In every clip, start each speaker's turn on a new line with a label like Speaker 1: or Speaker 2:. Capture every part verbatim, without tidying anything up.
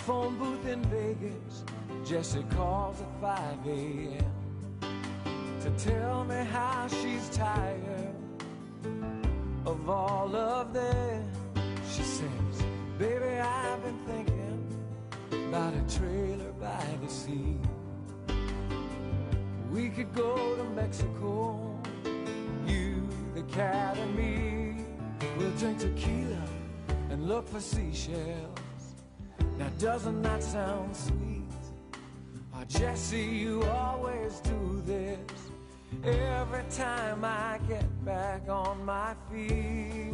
Speaker 1: phone booth in Vegas, Jessie calls at five A M to tell me how she's tired of all of them. She says, baby, I've been thinking about a trailer by the sea. We could go to Mexico, you, the cat and me. We'll drink tequila and look for seashells. Now doesn't that sound sweet? Oh, Jessie, you always do this every time I get back on my feet.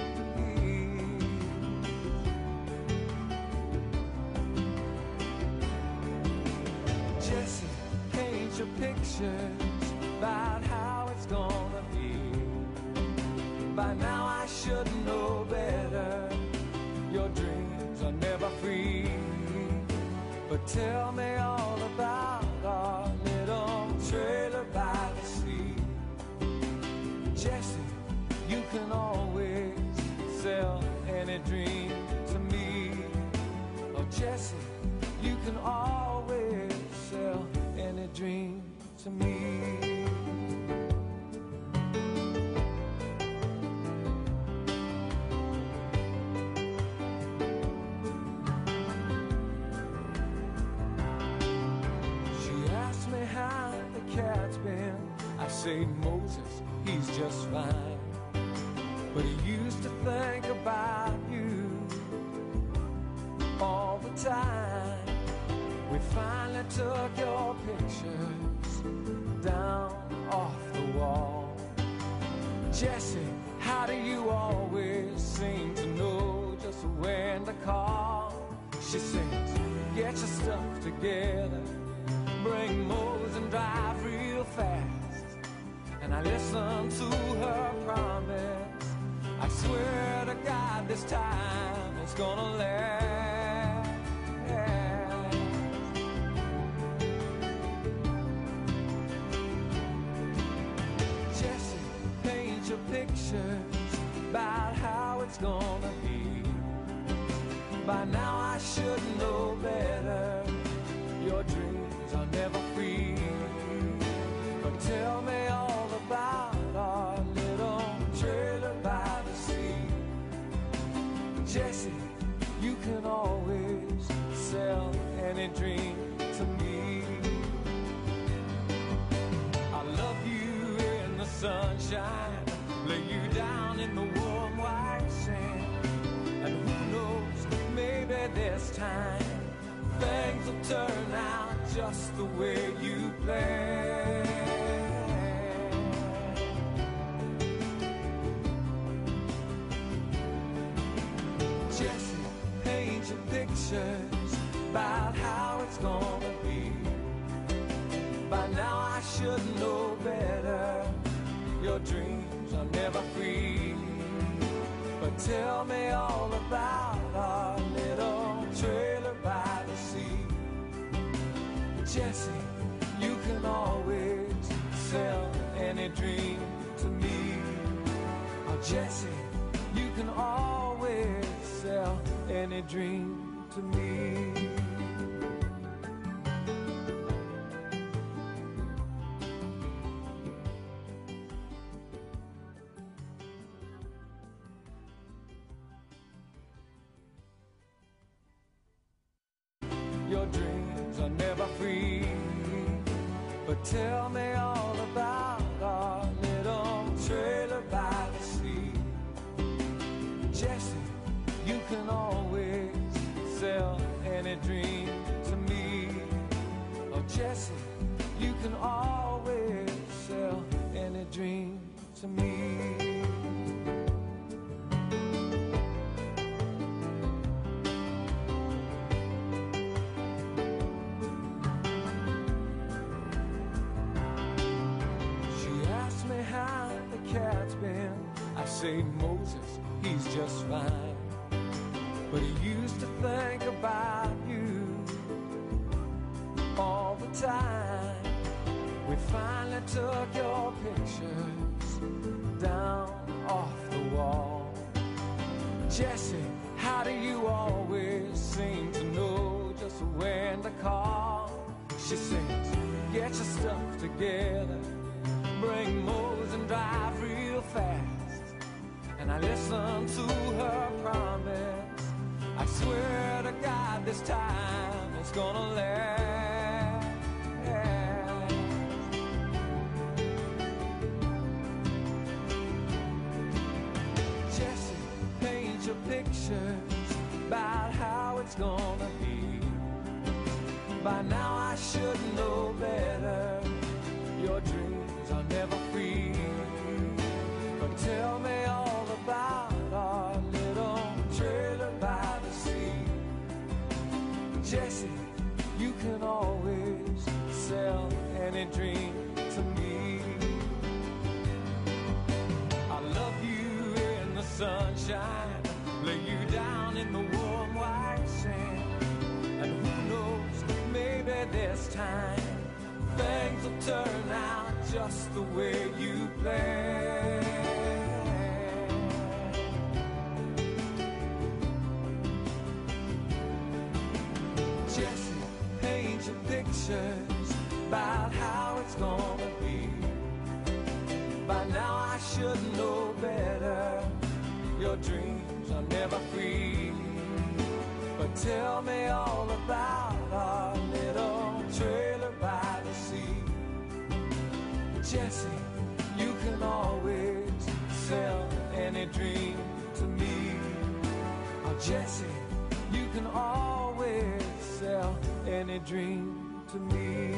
Speaker 1: Jessie, paint your pictures about how it's gonna be. By now I should know better. Your dreams are never free. But tell me all about our little trailer by the sea. Jessie, you can always sell any dream to me. Oh, Jessie, you can always sell any dream to me. I say, Moses, he's just fine, but he used to think about you all the time. We finally took your pictures down off the wall. Jessie, how do you always seem to know just when to call? She says, get your stuff together, bring Mose and drive real fast. And I listen to her promise. I swear to God this time it's gonna last. Jessie, paint your pictures about how it's gonna be. By now I should know better. Your dreams are never free. But tell me all about our little trailer by the sea. Jessie, you can always sell any dream to me. I love you in the sunshine, lay you down in the warm white sand. And who knows, maybe this time things will turn out just the way you planned. Jessie, paint your pictures about how it's gonna be. By now I should know better. Your dreams are never free. But tell me all about our little trailer by the sea. Jessie, you can always sell any dream to me. Oh, Jessie, you can always sell any dream to me. Your dreams are never free. But tell me all about our little trailer by the sea. Jessie, you can always sell any dream to me. Oh, Jessie, you can always sell any dream to me. I say, Moses, he's just fine, but he used to think about you all the time. We finally took your pictures down off the wall. Jessie, how do you always seem to know car. She says, get your stuff together, bring Moe's and drive real fast. And I listen to her promise. I swear to God this time it's gonna last. Jessie, paint your pictures about how it's gonna be. By now I should know better. Your dreams are never free. But tell me all about our little trailer by the sea. Jessie, you can always sell any dream to me. I love you in the sunshine, lay you down in the warm white sand. And who knows, maybe this time things will turn out just the way you planned. Jessie, paint your pictures about how it's gonna be. By now I should know better. Your dreams are never free. But tell me all about our little trailer by the sea. Jessie, you can always sell any dream to me. Oh, Jessie, you can always sell any dream to me.